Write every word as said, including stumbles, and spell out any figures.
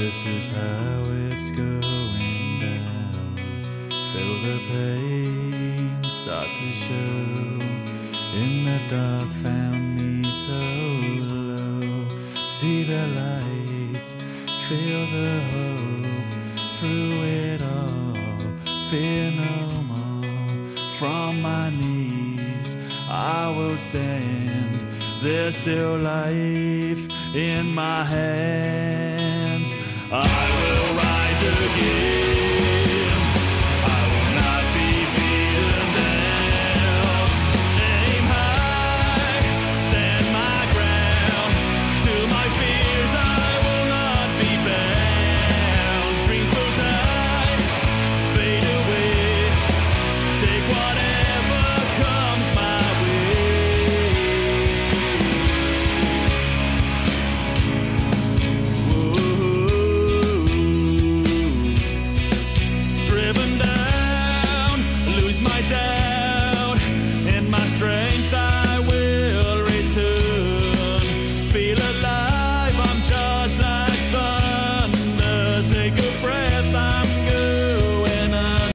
This is how it's going down. Feel the pain start to show. In the dark found me so low. See the light, feel the hope. Through it all, fear no more. From my knees I will stand. There's still life in my hands. I will rise again.